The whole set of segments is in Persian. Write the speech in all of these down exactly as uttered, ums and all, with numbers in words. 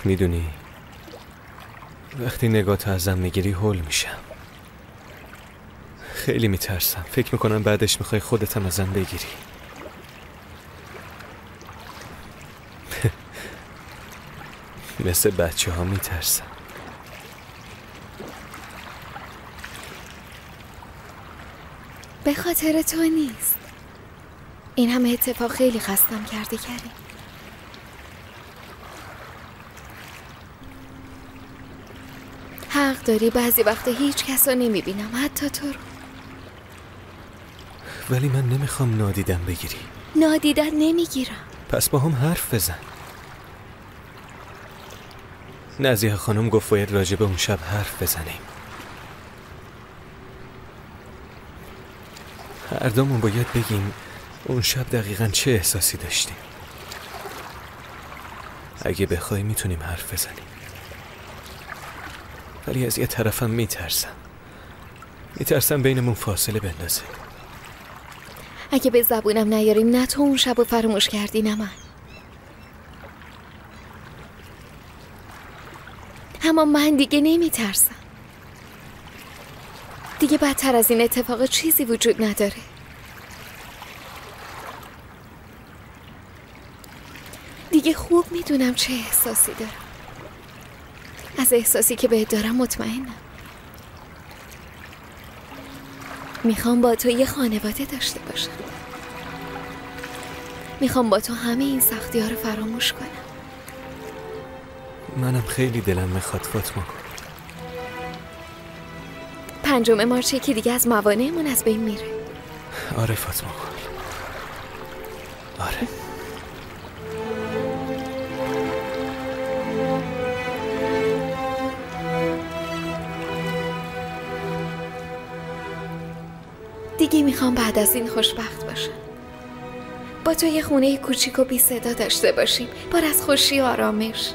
میدونی وقتی نگاهتو ازم میگیری هول میشم. خیلی میترسم. فکر میکنم بعدش میخوای خودتم ازم بگیری. مثل بچه ها میترسم. به خاطر تو نیست. این همه اتفاق خیلی خستم کرده کریم. حق داری، بعضی وقتا هیچ کس رو نمیبینم، حتی تو رو. ولی من نمیخوام نادیدم بگیری. نادیدن نمیگیرم. پس با هم حرف بزن. نزیه خانم گفت باید راجع به اون شب حرف بزنیم. هر دومون باید بگیم اون شب دقیقاً چه احساسی داشتیم. اگه بخوای میتونیم حرف بزنیم، ولی از یه طرفم میترسم. میترسم بینمون فاصله بندازه. اگه به زبونم نیاریم، نه تو اون شب رو فراموش کردی نه من. اما من دیگه نمیترسم. دیگه بدتر از این اتفاق چیزی وجود نداره. دیگه خوب میدونم چه احساسی دارم. از احساسی که بهت دارم مطمئنم. میخوام با تو یه خانواده داشته باشم. میخوام با تو همه این سختی ها رو فراموش کنم. منم خیلی دلم میخواد فاطمه. پنجم مارچه که دیگه از موانعمون از بین میره. آره فاطمه. آره. دیگه میخوام بعد از این خوشبخت باشم. با تو یه خونه کوچیک و بی صدا داشته باشیم، پر از خوشی و آرامش.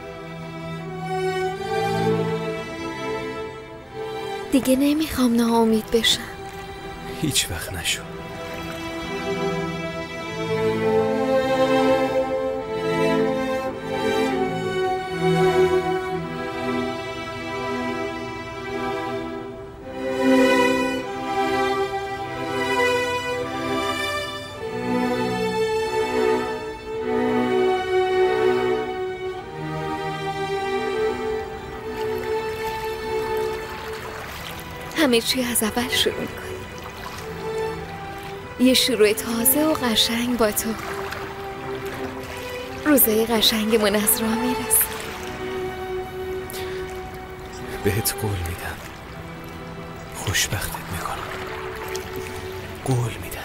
دیگه نمیخوام ناامید بشم. هیچ وقت نشو. همه چی از اول شروع میکنی. یه شروع تازه و قشنگ با تو. روزای قشنگمون از راه میرسه. بهت قول میدم خوشبختت میکنم. قول میدم.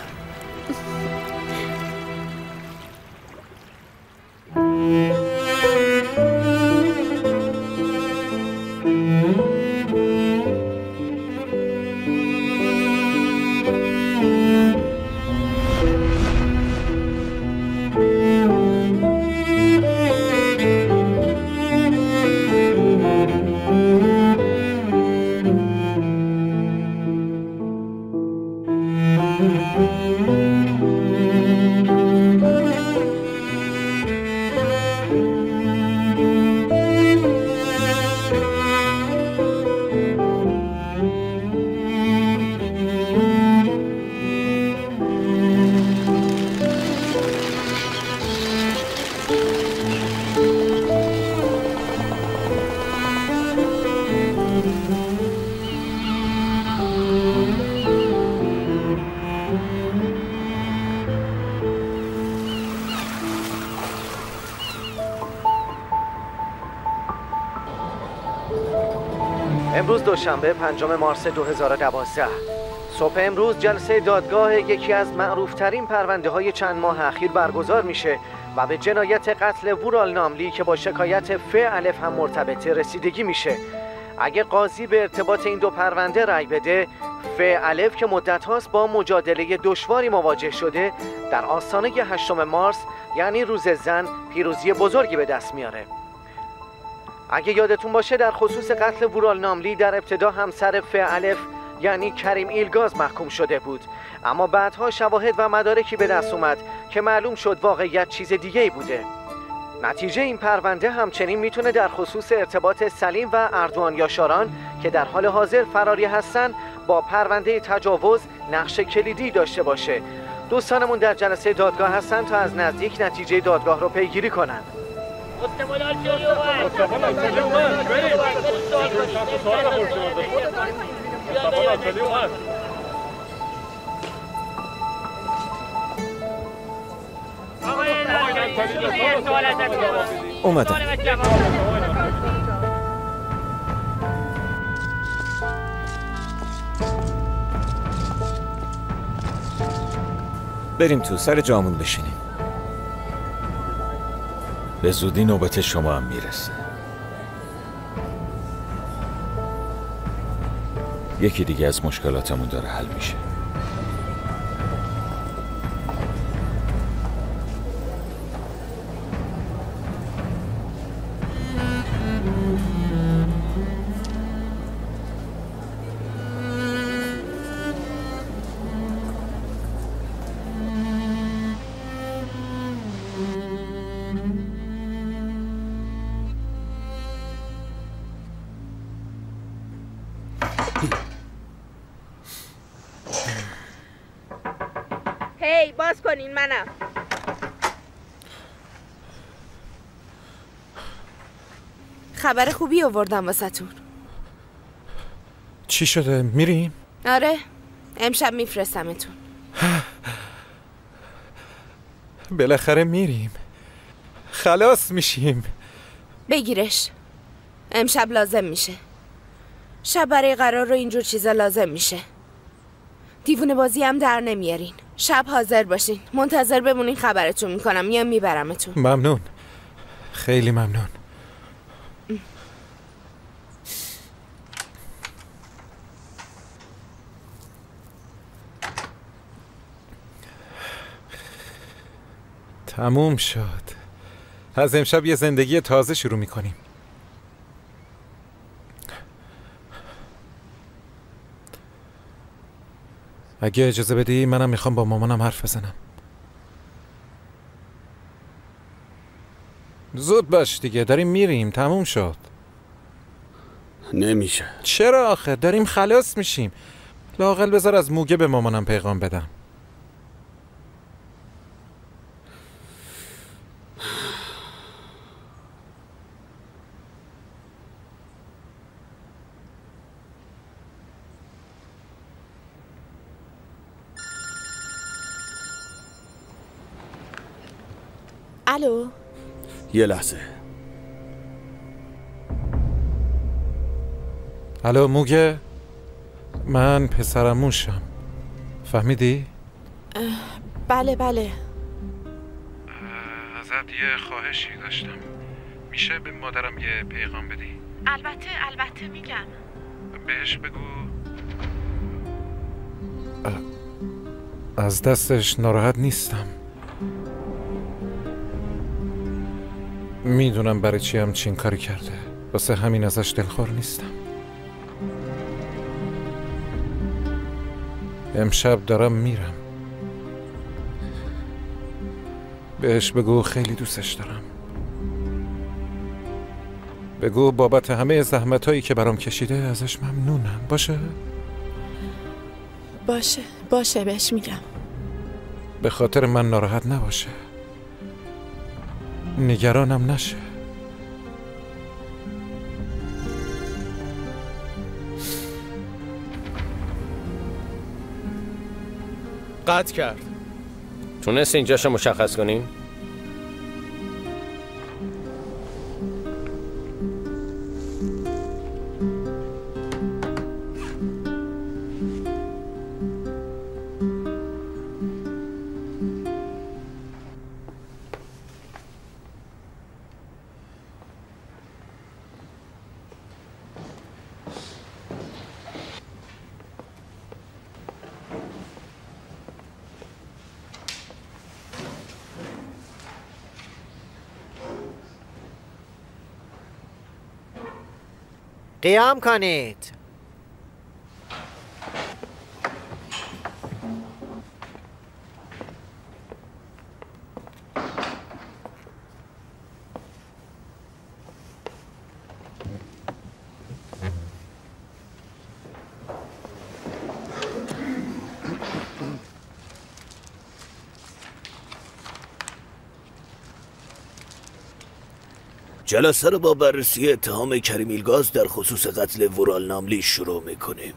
امروز دوشنبه پنجم مارس دو هزار و دوازده. صبح امروز جلسه دادگاه یکی از معروفترین پرونده های چند ماه اخیر برگزار میشه و به جنایت قتل وورال ناملی که با شکایت ف الف هم مرتبطه رسیدگی میشه. اگه قاضی به ارتباط این دو پرونده رأی بده، ف الف که مدت هاست با مجادله دشواری مواجه شده، در آستانه هشتم مارس یعنی روز زن پیروزی بزرگی به دست میاره. اگه یادتون باشه در خصوص قتل وورال ناملی در ابتدا همسر ف الف یعنی کریم ایلگاز محکوم شده بود، اما بعدها شواهد و مدارکی به دست اومد که معلوم شد واقعیت چیز دیگه ای بوده. نتیجه این پرونده همچنین میتونه در خصوص ارتباط سلیم و اردوان یاشاران که در حال حاضر فراری هستن با پرونده تجاوز نقش کلیدی داشته باشه. دوستانمون در جلسه دادگاه هستن تا از نزدیک نتیجه دادگاه رو پیگیری کنن. اومدم. بریم تو سر جامون بشینیم. به زودی نوبت شما هم میرسه. یکی دیگه از مشکلاتمون داره حل میشه. هی باز کنین، منم. خبر خوبی آوردم واسه‌تون. چی شده؟ میریم؟ آره، امشب میفرستمتون. بالاخره میریم. خلاص میشیم. بگیرش. امشب لازم میشه. شب برای قرار رو اینجور چیزا لازم میشه. دیوونه بازی هم در نمیارین. شب حاضر باشین. منتظر بمونین، خبرتون میکنم. میام میبرمتون. ممنون. خیلی ممنون. تموم شد. از امشب یه زندگی تازه شروع میکنیم. اگه اجازه بدی منم میخوام با مامانم حرف بزنم. زود باش دیگه، داریم میریم. تموم شد. نمیشه. چرا آخه؟ داریم خلاص میشیم. لااقل بذار از موگه به مامانم پیغام بدم. الو. یه لحظه. الو موگه، من پسرموشم. فهمیدی؟ بله بله. ازت یه خواهشی داشتم. میشه به مادرم یه پیغام بدی؟ البته البته میگم. بهش بگو از دستش ناراحت نیستم. میدونم برای چی همچین کاری کرده، واسه همین ازش دلخور نیستم. امشب دارم میرم. بهش بگو خیلی دوستش دارم. بگو بابت همه زحمتایی که برام کشیده ازش ممنونم. باشه؟ باشه باشه بهش میگم. به خاطر من ناراحت نباشه، نگرانم نشه. قطع کرد. تونست اینجاشو مشخص کنیم؟ قیام کنید. جلسه رو با بررسی اتهام کریم ایلگاز در خصوص قتل وورال ناملی شروع میکنیم.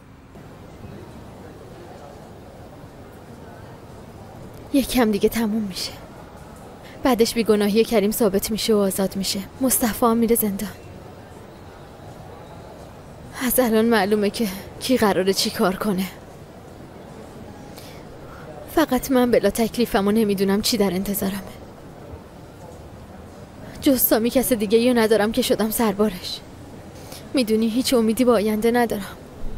یک کم دیگه تموم میشه. بعدش بیگناهی کریم ثابت میشه و آزاد میشه. مصطفی هم میره زندان. از الان معلومه که کی قراره چی کار کنه. فقط من بلا تکلیفم و نمیدونم چی در انتظارمه. جز سامی کس دیگه یا ندارم که شدم سربارش. میدونی هیچ امیدی با آینده ندارم.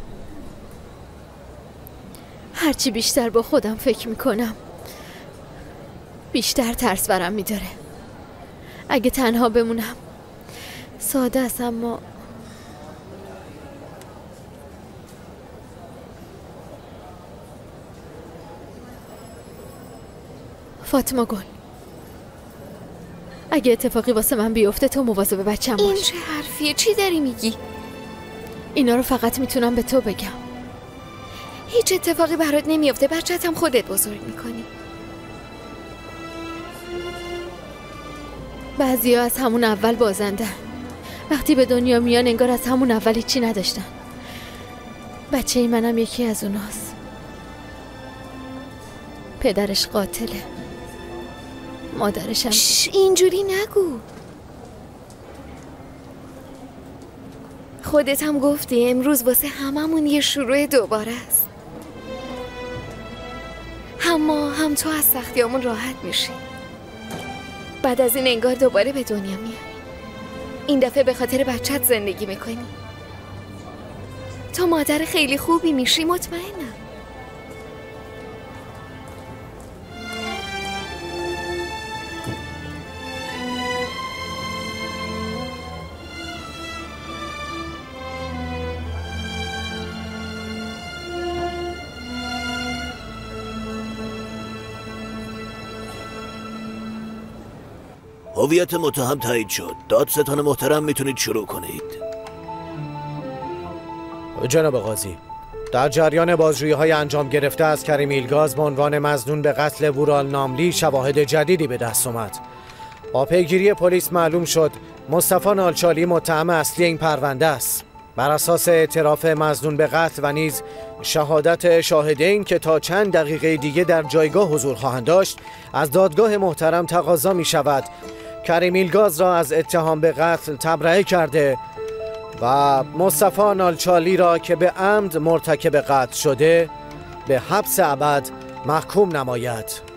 هرچی بیشتر با خودم فکر میکنم بیشتر ترس برم میداره. اگه تنها بمونم ساده است، اما فاطمه گل، اگه اتفاقی واسه من بیفته تو مواظب بچه‌م باش. این چه حرفیه؟ چی داری میگی؟ اینا رو فقط میتونم به تو بگم. هیچ اتفاقی برات نمیفته، بچه‌ت هم خودت بزرگ میکنی. بعضیا از همون اول بازندن. وقتی به دنیا میان انگار از همون اول هیچی نداشتن. بچه منم یکی از اوناست. پدرش قاتله، مادرشم. شش، اینجوری نگو. خودت هم گفتی امروز واسه هممون یه شروع دوباره است. هم ما هم تو از سختیامون راحت میشی. بعد از این انگار دوباره به دنیا میای. این دفعه به خاطر بچت زندگی میکنی. تو مادر خیلی خوبی میشی، مطمئنم. هویت متهم تایید شد. دادستان محترم میتونید شروع کنید. جناب قاضی، در جریان بازجویی‌های انجام گرفته از کریم ایلگاز به عنوان مظنون به قتل وورال ناملی شواهد جدیدی به دست اومد. با پیگیری پلیس معلوم شد مصطفی نالچالی متهم اصلی این پرونده است. بر اساس اعتراف مظنون به قتل و نیز شهادت شاهدین که تا چند دقیقه دیگه در جایگاه حضور خواهند داشت، از دادگاه محترم تقاضا می شود کریم ایلگاز را از اتهام به قتل تبرئه کرده و مصطفی نالچالی را که به عمد مرتکب قتل شده به حبس ابد محکوم نماید.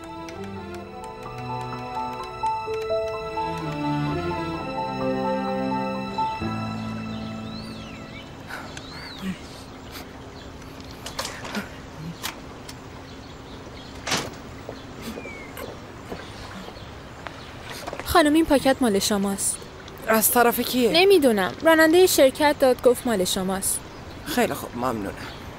خانم این پاکت مال شماست. از طرف کیه؟ نمیدونم. راننده شرکت داد گفت مال شماست. خیلی خوب، ممنونم.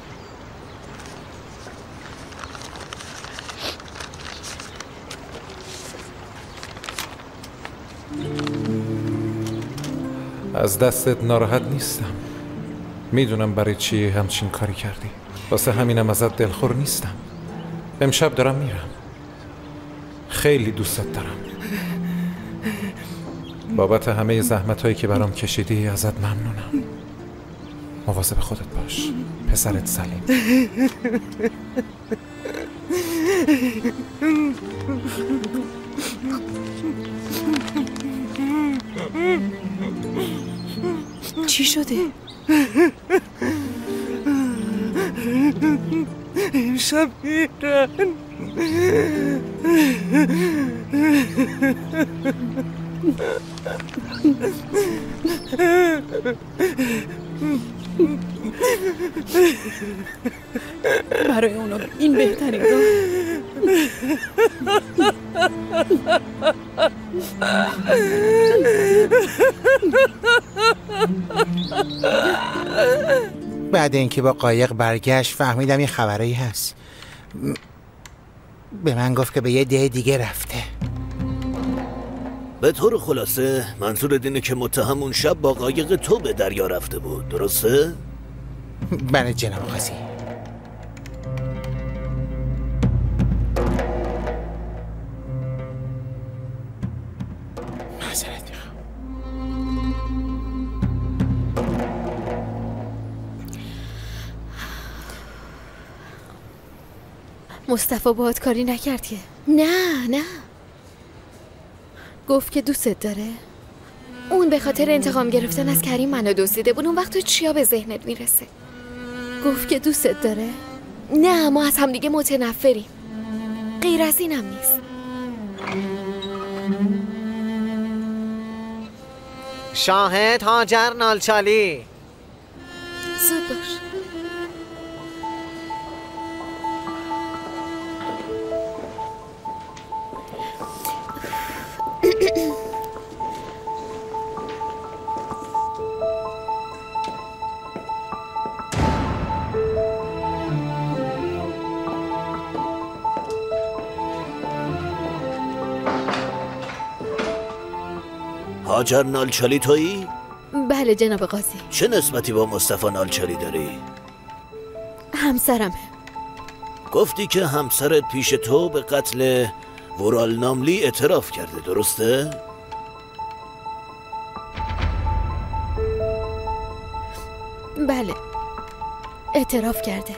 از دستت ناراحت نیستم. میدونم برای چی همچین کاری کردی. واسه همینم ازت دلخور نیستم. امشب دارم میرم. خیلی دوستت دارم. بابت همه زحمت‌هایی که برام کشیدی ازت ممنونم. مواظب خودت باش. پسرت سلیم. چی شده؟ امشب میرن. برای اونا این بهترین راه. بعد اینکه با قایق برگشت فهمیدم یه خبرایی هست. به من گفت که به یه ده دیگه رفته. به طور خلاصه منظور اینه که متهم اون شب با قایق تو به دریا رفته بود، درسته؟ بله جناب قاضی. معذرت میخوام. مصطفی باهات کاری نکرد که؟ نه نه گفت که دوستت داره؟ اون به خاطر انتقام گرفتن از کریم منو دزدیده بود. اون وقت تو چیا به ذهنت میرسه؟ گفت که دوستت داره؟ نه ما از همدیگه متنفریم. غیر از اینم نیست. شاهد هاجر نالچالی. زود باش. هاجر نالچالی تویی؟ بله جناب قاضی. چه نسبتی با مصطفی نالچالی داری؟ همسرمه. گفتی که همسرت پیش تو به قتل ورال ناملی اعتراف کرده، درسته؟ بله اعتراف کرده.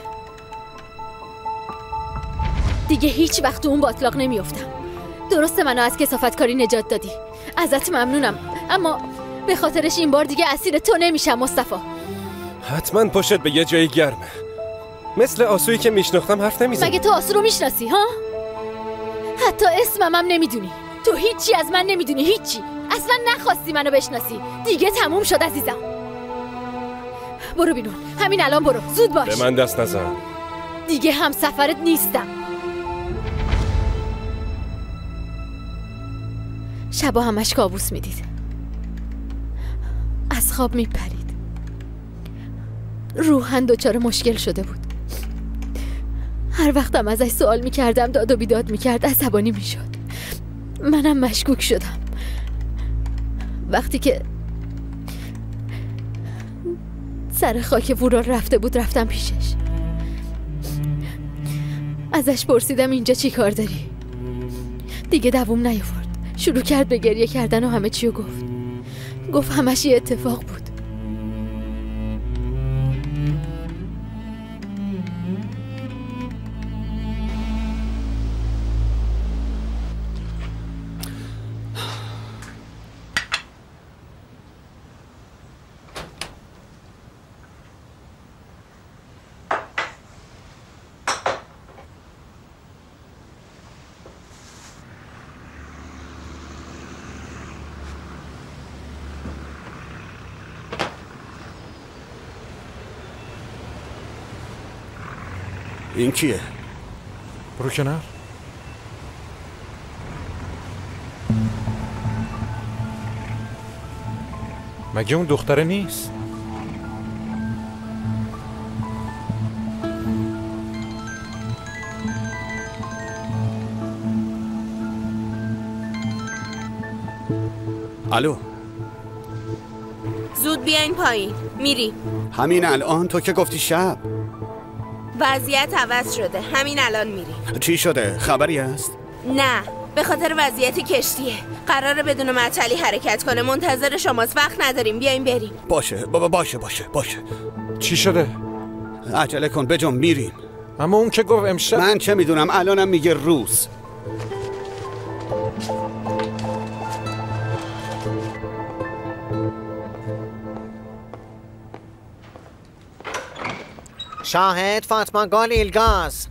دیگه هیچ وقت اون باطلاق نمیافتم. درسته منو از کثافتکاری نجات دادی، ازت ممنونم، اما به خاطرش این بار دیگه اسیر تو نمیشم مصطفی. حتما پشت به یه جای گرمه، مثل آسویی که میشناختم حرف نمیزنی. مگه تو آسو رو میشناسی ها؟ حتی اسمم هم نمیدونی. تو هیچی از من نمیدونی، هیچی. اصلا نخواستی منو بشناسی. دیگه تموم شد عزیزم. برو بیرون، همین الان برو، زود باش. به من دست نزن. دیگه هم سفرت نیستم. شبا همش کابوس میدید، از خواب میپرید. روحن دچار مشکل شده بود. هر وقتم ازش سوال میکردم داد و بیداد میکرد، عصبانی میشد. منم مشکوک شدم. وقتی که سر خاک ورال رفته بود رفتم پیشش. ازش پرسیدم اینجا چی کار داری؟ دیگه دووم نیاورد. شروع کرد به گریه کردن و همه چیو گفت. گفت همش یه اتفاق بود. این کیه؟ برو کنار. مگه اون دختره نیست؟ الو، زود بیاین پایین. میریم همین الان؟ تو که گفتی شب. وضعیت عوض شده، همین الان میریم. چی شده؟ خبری هست؟ نه، به خاطر وضعیت کشتیه. قراره بدون معطلی حرکت کنه. منتظر شماست، وقت نداریم، بیاین بریم. باشه بابا، باشه باشه باشه. چی شده؟ عجله کن بجام، میریم. اما اون که گفت امشب. من چه میدونم، الانم میگه روز. شاهد فاطمه گل ایلگاز.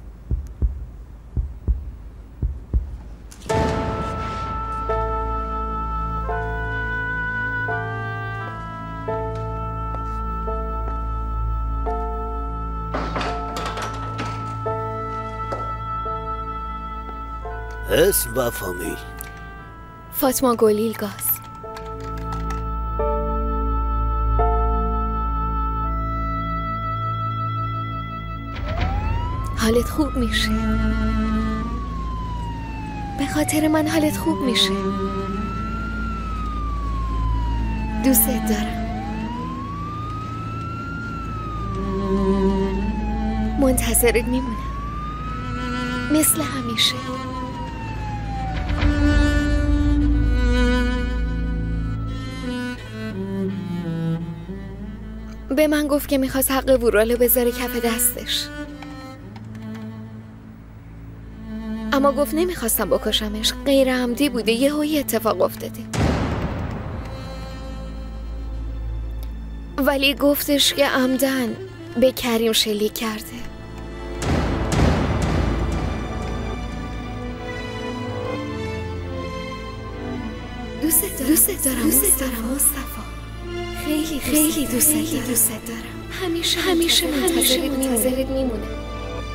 اسم و فامیل؟ فاطمه گل ایلگاز. حالت خوب میشه. به خاطر من حالت خوب میشه. دوستت دارم. منتظرت میمونم مثل همیشه. به من گفت که میخواست حق ورالو بذاره کف دستش. اما گفت نمیخواستم بکشمش، غیر عمدی بوده، یه هایی اتفاق افتاده. ولی گفتش که عمدن به کریم شلیک کرده. دوست دارم دوست دارم دوست دارم مصطفی، خیلی خیلی دوست دارم دوست دارم. همیشه همیشه منتظرت میمونم.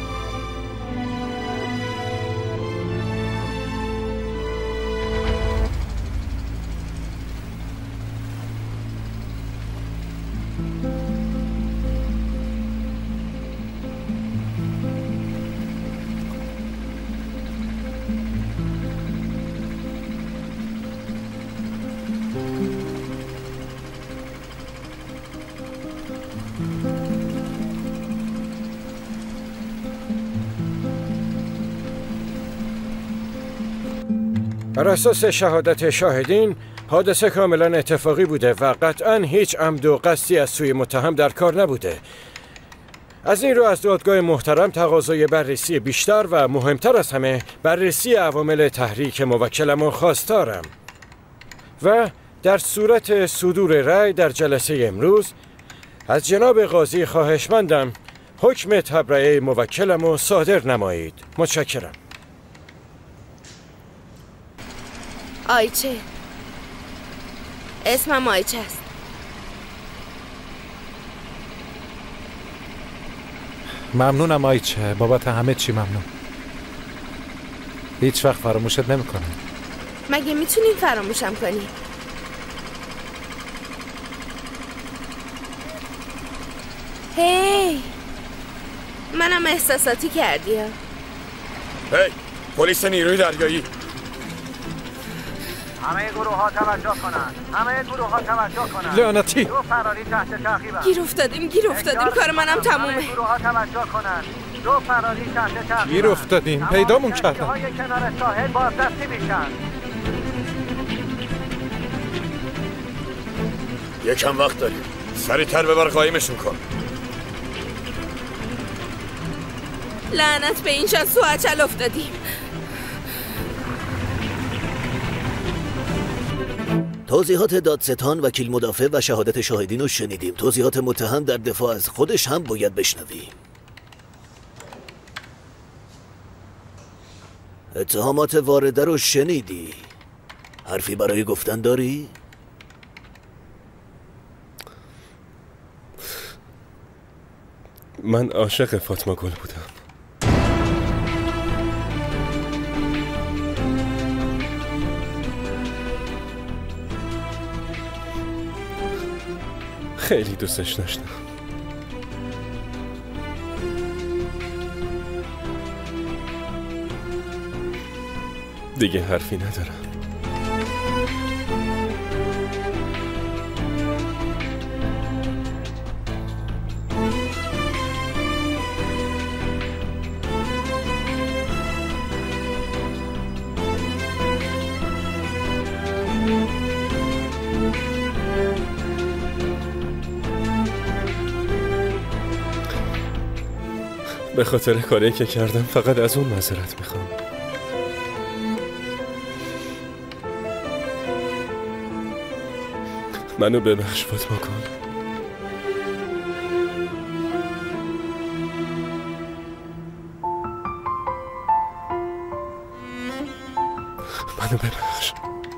بر اساس شهادت شاهدین حادثه کاملا اتفاقی بوده و قطعا هیچ عمد و قصدی از سوی متهم در کار نبوده. از این رو از دادگاه محترم تقاضای بررسی بیشتر و مهمتر از همه بررسی عوامل تحریک موکلم خواستارم و در صورت صدور رأی در جلسه امروز از جناب قاضی خواهشمندم حکم تبرئه موکلم صادر نمایید. متشکرم. آیچه، اسمم آیچه است. ممنونم آیچه، بابت همه چی ممنون. هیچ وقت فراموشت نمیکنم. مگه میتونین فراموشم کنی؟ هی منم احساساتی کردی ها. هی پلیس نیروی دریایی، همه گروه ها توجه کنند. همه گروه ها توجه کنند. لعنتی. دو فراری تحت تعقیبند. گیر افتادیم گیر افتادیم کار منم تمومه. همه گروه ها توجه کنند. دو فراری تحت تعقیبند. گیر افتادیم پیدامون کردن. های کنار ساحل بازدستی میشن. یکم وقت داریم، سریعتر ببر قایمشون کن. لعنت به این شان سو اچل افتادیم. توضیحات دادستان، وکیل مدافع و شهادت شاهدین رو شنیدیم. توضیحات متهم در دفاع از خودش هم باید بشنویم. اتهامات وارده رو شنیدی. حرفی برای گفتن داری؟ من عاشق فاطمه گل بودم. خیلی دوستش داشتم. دیگه حرفی ندارم. به خاطر کاری که کردم فقط از اون معذرت میخوام. منو ببخش فاطمه کن. منو ببخش.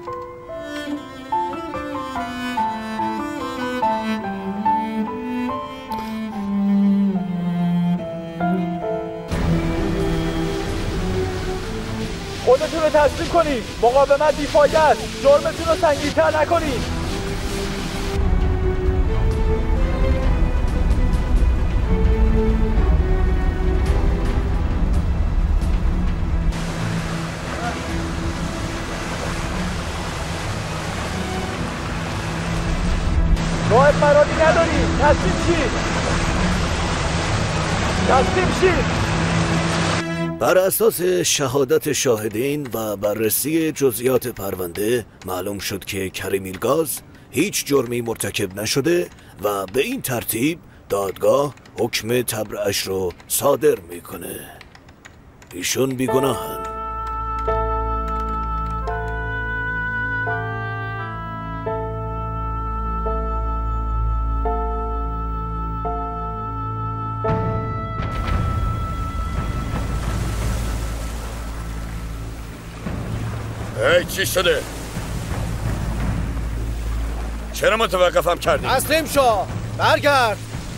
خودتون رو تسلیم کنید. مقاومت بیفایده است. جرمتون رو سنگین‌تر نکنید. راه فراری ندارید. تسلیم شید. تسلیم شید. بر اساس شهادت شاهدین و بررسی جزئیات پرونده معلوم شد که کریم ایلگاز هیچ جرمی مرتکب نشده و به این ترتیب دادگاه حکم تبرئه‌اش رو صادر میکنه. ایشون بیگناهن. ای چی شده؟ چرا متوقفم کردی؟ تسلیم شو. برگرد.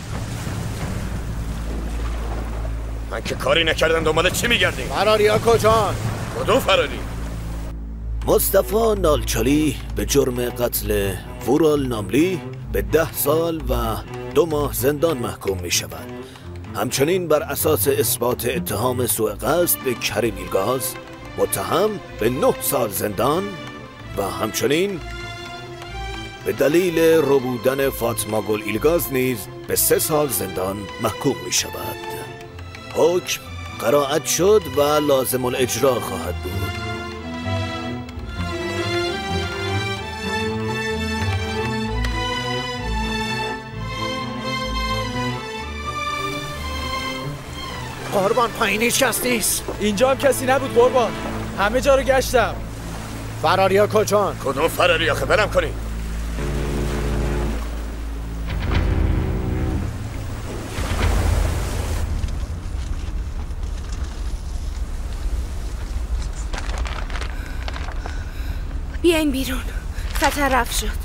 من که کاری نکردم دنبال چی میگردی؟ فراری ها کجان؟ کدوم فراری؟ مصطفی نالچالی به جرم قتل وورال ناملی به ده سال و دو ماه زندان محکوم می شود. همچنین بر اساس اثبات اتهام سوء قصد به کریم ایلگاز متهم به نه سال زندان و همچنین به دلیل ربودن فاطمه گل ایلگاز نیز به سه سال زندان محکوم می شود. حکم قرائت شد و لازم الاجرا خواهد بود. قربان پایین هیچ کس نیست. اینجا هم کسی نبود قربان. همه جا رو گشتم. فراری ها کجان؟ کدوم فراری آخه برم کنی؟ بیاین بیرون. خطر رفت شد.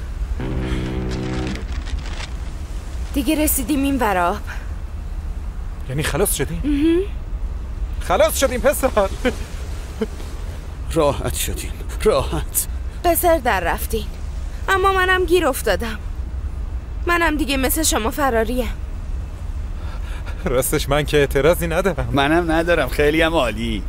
دیگه رسیدیم این ور آب. یعنی خلاص شدیم؟ خلاص شدیم پسر. راحت شدیم. راحت. قصر در رفتین. اما منم گیر افتادم. منم دیگه مثل شما فراریم. راستش من که اعتراضی ندارم. منم ندارم. خیلی هم عالی.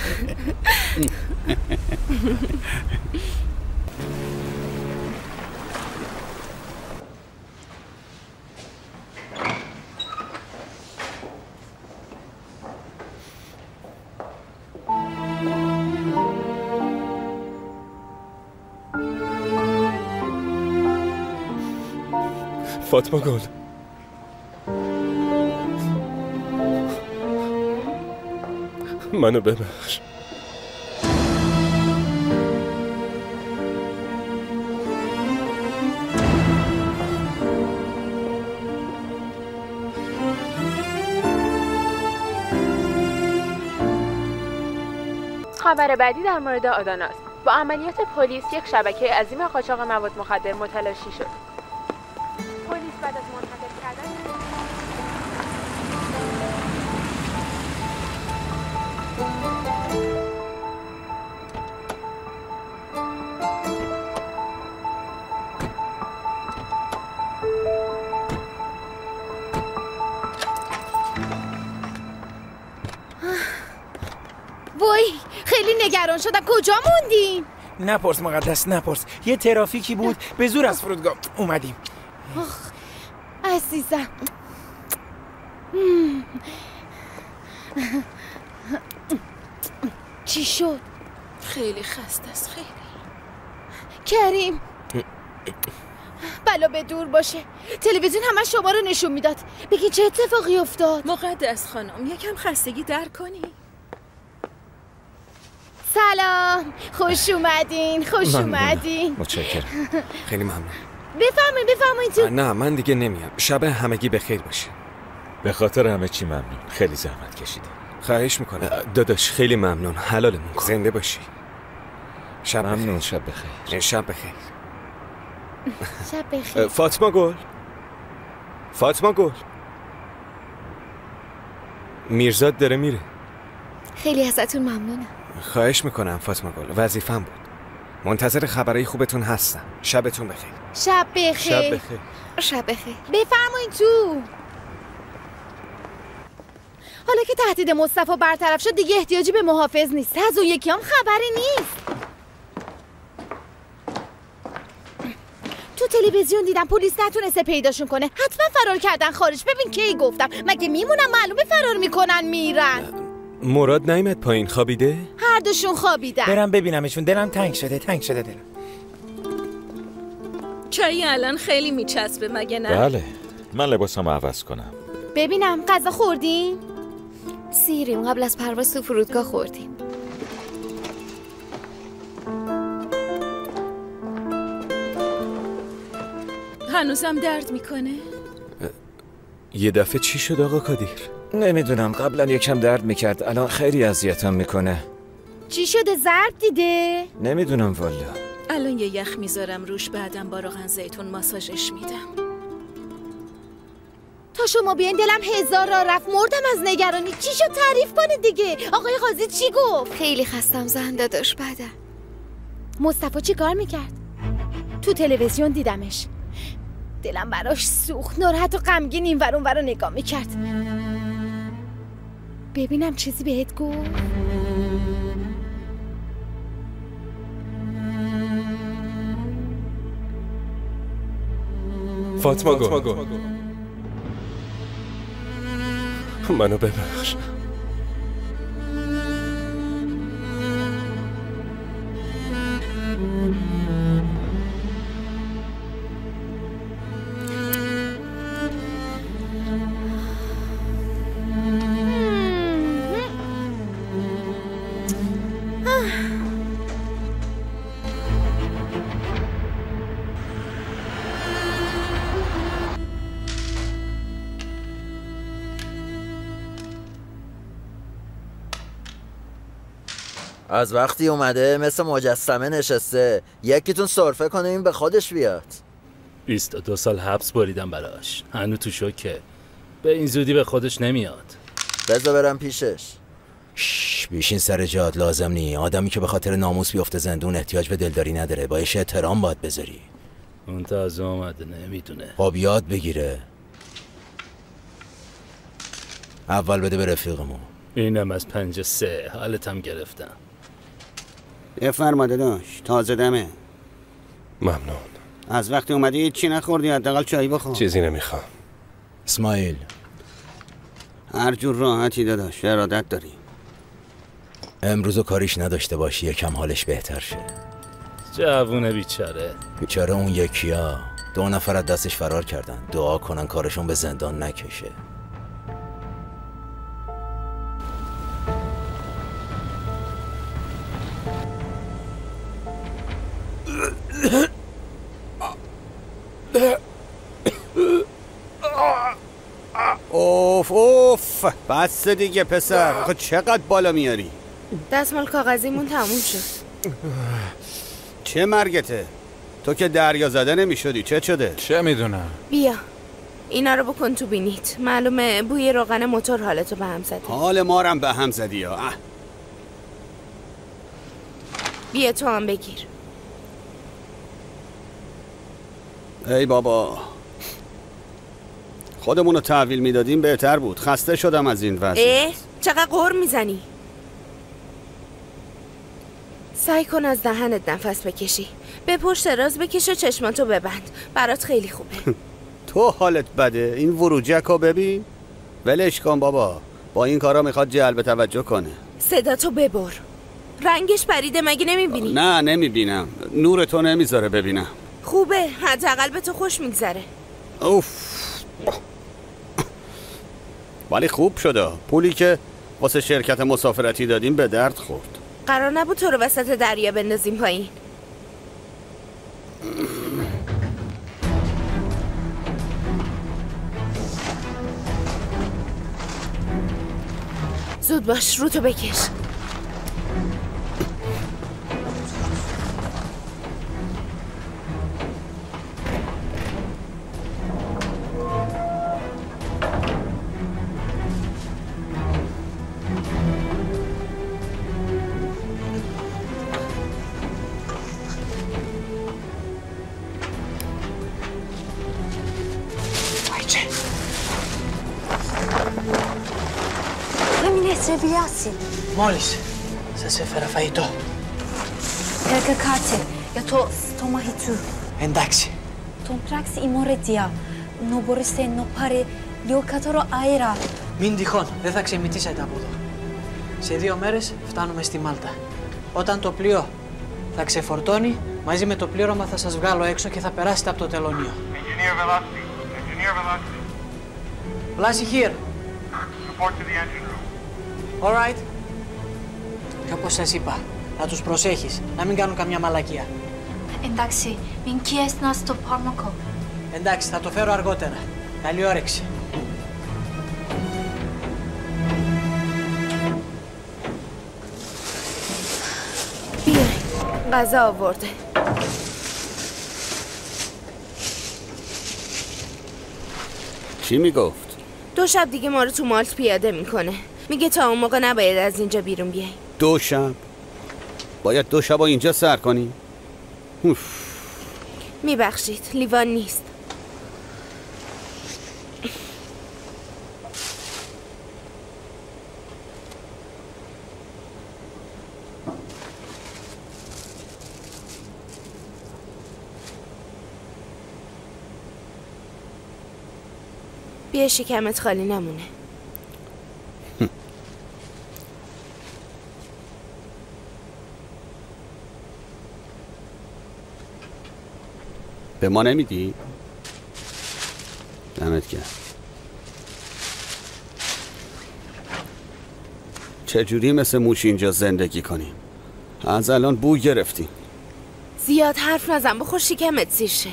فاطمه گل منو ببخش. خبر بعدی در مورد آداناست. با عملیات پلیس یک شبکه عظیم قاچاق مواد مخدر متلاشی شد. پلیس بعد از منتقل کردن وای خیلی نگران شدم. کجا موندین؟ نپرس مقدس نپرس. یه ترافیکی بود به زور از فرودگاه اومدیم. آخ عزیزم. چی شد؟ خیلی خسته است. خیلی. کریم بلا به دور باشه. تلویزیون همه شما رو نشون میداد. بگی چه اتفاقی افتاد؟ مقدس خانم یکم خستگی در کنی. سلام، خوش اومدین. خوش اومدین. متشکرم. خیلی ممنون. بفرمایید بفرمایید تو. نه من دیگه نمیام. شب همگی بخیر باشه. به خاطر همه چی ممنون. خیلی زحمت کشیدی. خواهش میکنم داداش. خیلی ممنون. حلالمون کن. زنده باشی. شب ممنون. بخیر. شب بخیر. شب بخیر. شب بخیر. فاطمه گل. فاطمه گل. میرزاد داره میره. خیلی ازتون ممنونم. خواهش میکنم فاطمه گل. وظیفه‌م بود. منتظر خبرهای خوبتون هستم. شبتون بخیر. شب بخیر. شب بخیر. شب بخیر. بفرمایید تو. حالا که تهدید مصطفی برطرف شد دیگه احتیاجی به محافظ نیست. از اون یکی هم خبری نیست. تو تلویزیون دیدم پلیس نتونسته پیداشون کنه. حتما فرار کردن خارج. ببین کی گفتم مگه میمونن؟ معلومه فرار میکنن میرن. مراد نیامد پایین خوابیده؟ هر دوشون خوابیدن. برم ببینمشون. دلم تنگ شده. تنگ شده دلم. چای الان خیلی میچسبه مگه نه؟ بله من لباسم عوض کنم. ببینم غذا خوردین؟ سیریم قبل از پرواز تو فرودگاه خوردیم. هنوزم درد میکنه؟ یه دفعه چی شد آقا کادیر؟ نمیدونم. قبلا یکم درد میکرد. الان خیلی اذیتم میکنه. چی شده؟ ضرب دیده؟ نمیدونم والا. الان یه یخ میذارم روش، بعدم با روغن زیتون ماساژش میدم. تا شما بیاین دلم هزار را رفت، مردم از نگرانی. چی شد؟ تعریف کنید دیگه. آقای قاضی چی گفت؟ خیلی خستم زن داداش. بعدم مصطفی چی کار میکرد؟ تو تلویزیون دیدمش، دلم براش سوخت. ناراحت و غمگین این ور اون ور رو نگاه میکرد. ببینم چیزی بهت گفت؟ فاطمه گو منو ببخش. از وقتی اومده مثل مجسمه نشسته. یکیتون سرفه کنه این به خودش بیاد. بیست و دو سال حبس بریدم براش، هنو تو شوکه. به این زودی به خودش نمیاد. بذار برم پیشش. شش بیشین سر جات، لازم نی. آدمی که به خاطر ناموس بیفته زندون احتیاج به دلداری نداره، باشه احترام باید بذاری. اون تازه اومده نمیدونه. خب یاد بگیره. اول بده به رفیقمون. اینم از پنج سه، حالتم گرفتم. بفرما داداش، تازه دمه. ممنون. از وقتی اومدی چی نخوردی؟ حداقل چای بخور. چیزی نمیخوام. اسماعیل هر جور راحتی داداش، ارادت داری. امروزو کاریش نداشته باشی یکم حالش بهتر شه. جوونه بیچاره. بیچاره اون یکیا دو نفر از دستش فرار کردن. دعا کنن کارشون به زندان نکشه. اوف اوف بس دیگه پسر. آخه چقدر بالا میاری؟ دستمال کاغذیمون تموم شد. چه مرگته؟ تو که دریا زده نمیشدی، چه شده؟ چه میدونم. بیا اینا رو بکن تو بینیت. معلومه بوی روغن موتور حالتو به هم زده. حال ما رم به هم زدی یا اه. بیا تو هم بگیر. ای بابا، خودمونو تحویل میدادیم بهتر بود. خسته شدم از این وضع. اه چقدر قور میزنی. سعی کن از دهنت نفس بکشی. به پشت راز بکش و چشماتو ببند. برات خیلی خوبه. تو حالت بده؟ این وروجکو ببین. ولش کن بابا، با این کارا میخواد جلب توجه کنه. صداتو ببر. رنگش پریده مگه نمیبینی؟ نه نمیبینم، نور تو نمیذاره ببینم. خوبه، حداقل به تو خوش میگذره. اوف ولی خوب شده. پولی که واسه شرکت مسافرتی دادیم به درد خورد. قرار نبود تو رو وسط دریا بندازیم پایین. زود باش، رو تو بکش. Molis, să se feră faito. Cred că carte, eu to stoma hitu. Εντάξει. Τον πράξη η μορετία. No μπορείς να πάρει λίγο κατώρο αέρα. Μην τυχόν, δεν θα ξεμητήσετε από εδώ. Σε δύο μέρες φτάνουμε στη Μάλτα. Όταν το πλοίο θα ξεφορτώνει, μαζί με το πλήρωμα θα σας βγάλω έξω και θα περάσετε από το τελωνείο. Engineer Velocity. Engineer Velocity. Βλάση here. Report to the engine room. All right. Και όπως σας είπα, να τους προσέχεις, να μην κάνουν καμιά μαλακία. Εντάξει, μην κιες να στο πάρμακο. Εντάξει, θα το φέρω αργότερα. Καλή όρεξη. غذا آورده. چی میگفت؟ دو شب دیگه ما رو تو مالت پیاده میکنه. میگه تا اون موقع نباید از اینجا بیرون بیای. دو شب؟ باید دو شب اینجا سر کنی؟ میبخشید لیوان نیست. بیا شکمت خالی نمونه. به ما نمیدی؟ دمت گرم. چجوری مثل موش اینجا زندگی کنیم؟ از الان بو گرفتیم. زیاد حرف نزن، بخور شکمت سیر شه.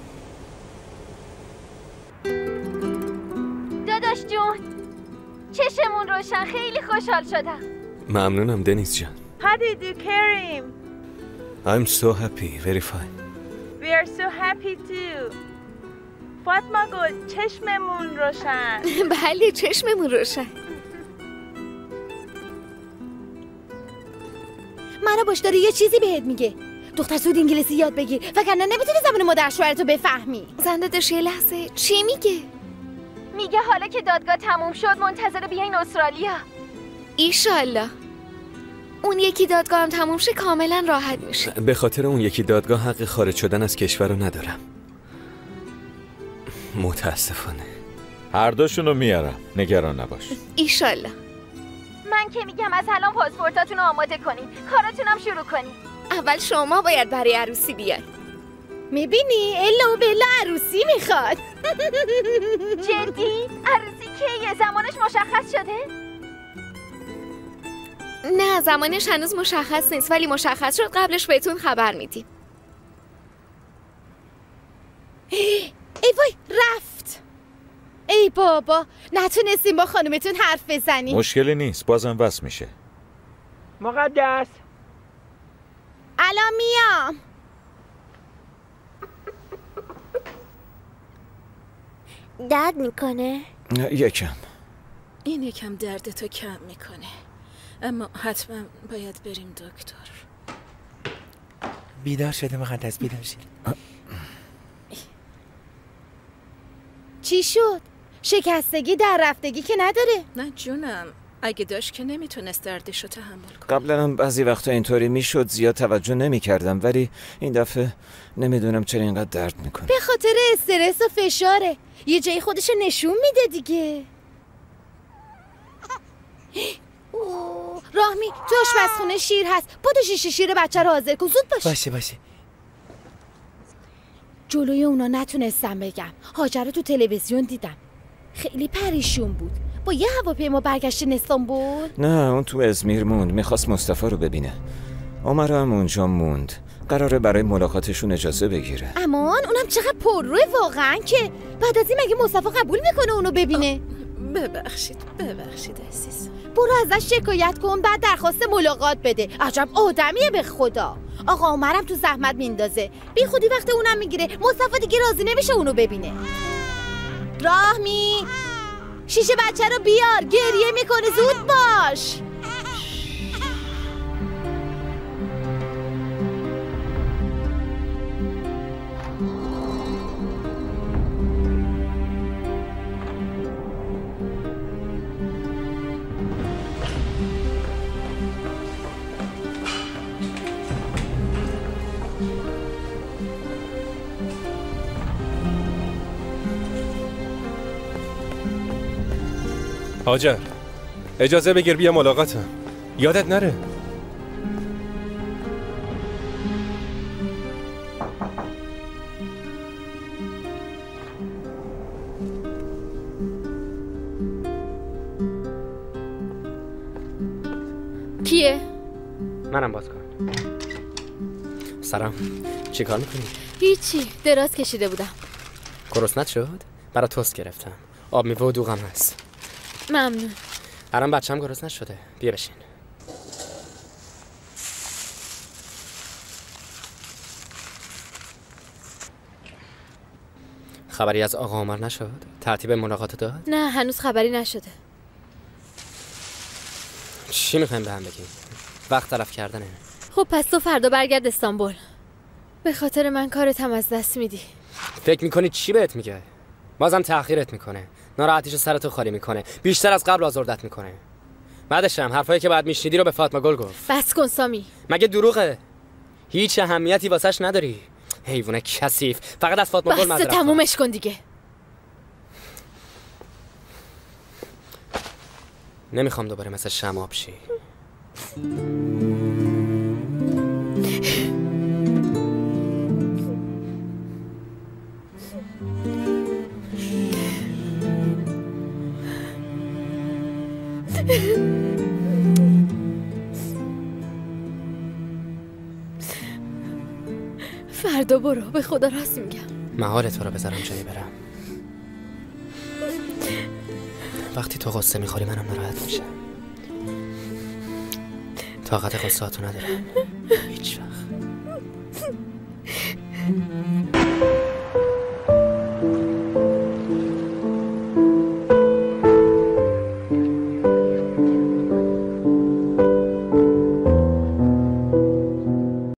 داداش جون، چشمون روشن، خیلی خوشحال شدم. ممنونم دنیز جان. How did you carry him? I'm so happy, very fine. We are so happy too. فاطمه گل، چشممون روشن. بله چشممون روشن. منو باش داره یه چیزی بهت میگه. دختر زود انگلیسی یاد بگیر وگرنه نمیتونی زبان مادر شوهرتو بفهمی. زن داداش یه لحظه چی میگه؟ میگه حالا که دادگاه تموم شد منتظر بیاین استرالیا. ایشالله اون یکی دادگاه هم تموم شه کاملا راحت میشه. به خاطر اون یکی دادگاه حق خارج شدن از کشور رو ندارم متاسفانه. هر دوشونو میارم، نگران نباش. ایشالله. من که میگم از الان پاسپورتاتون رو آماده کنین، کاراتونم شروع کنین. اول شما باید برای عروسی بیاین. میبینی؟ الا و بلا عروسی میخواد. جدی؟ عروسی کیه؟ زمانش مشخص شده؟ نه زمانش هنوز مشخص نیست ولی مشخص شد قبلش بهتون خبر میدیم. ای وای رفت. ای بابا نتونستیم با خانومتون حرف بزنیم. مشکلی نیست بازم وصل میشه. مقدس الان میام. درد میکنه؟ یکم. این یکم دردتو کم میکنه اما حتما باید بریم دکتر. بیدار شده مقدس، بیدار شده. چی شد؟ شکستگی در رفتگی که نداره؟ نه جونم، اگه داشت که نمیتونست دردشو تحمل کنه. قبلا هم بعضی وقتا اینطوری میشد زیاد توجه نمی کردم ولی این دفعه نمیدونم چرا اینقدر درد میکنه. به خاطر استرس و فشاره، یه جایی خودشو نشون میده دیگه. راهمی تو آشپزخونه شیر هست، بودو شیشه شیر بچه رو حاضر کن، زود باش. باشه باشه. جلوی اونا نتونستم بگم. هاجر رو تو تلویزیون دیدم، خیلی پریشون بود. با یه هواپیما برگشته استانبول. نه اون تو ازمیر موند، میخواست مصطفی رو ببینه. عمر هم اونجا موند، قراره برای ملاقاتشون اجازه بگیره. امان اونم چقدر پرروه واقعا که بعد از این مگه مصطفی قبول میکنه اونو ببینه؟ ببخشید ببخشید عزیز. برو ازش شکایت کن بعد درخواست ملاقات بده. عجب آدمیه به خدا. آقا عمرم تو زحمت میندازه، بی خودی وقت اونم میگیره. مصطفی دیگه راضی نمیشه اونو ببینه. راهمی شیشه بچه رو بیار، گریه میکنه، زود باش. هاجر اجازه بگیر بیا ملاقاتم، یادت نره. کیه؟ منم باز کن. سلام، چی کار میکنی؟ هیچی، دراز کشیده بودم. گرسنت شد؟ برای توست گرفتم، آب میوه و دوغم هست. ممنون. الان بچه‌م گرسنه شده، بیا بشین. خبری از آقا عمر نشد؟ ترتیب ملاقات داد؟ نه هنوز خبری نشده. چی میخوایم به هم بگیم؟ وقت تلف کردنه. خب پس تو فردا برگرد استانبول. به خاطر من کارت هم از دست میدی. فکر میکنی چی بهت میگه؟ بازم تأخیرت میکنه، ناراحتیشو سرتو خالی میکنه، بیشتر از قبل آزردت میکنه. بعدش هم حرفایی که بعد میشنیدی رو به فاطمه گل گفت. بس کن سامی. مگه دروغه؟ هیچ اهمیتی واسش نداری. حیوان کثیف، فقط از فاطمه گل معذرت. بس تمومش کن دیگه. نمیخوام دوباره مثل شمع شی. فردا برو، به خدا راست میگم. محال تو رو بذارم جایی برم. وقتی تو غصه میخوری منم ناراحت میشم. طاقت غصه‌اتو ندارم هیچ وقت.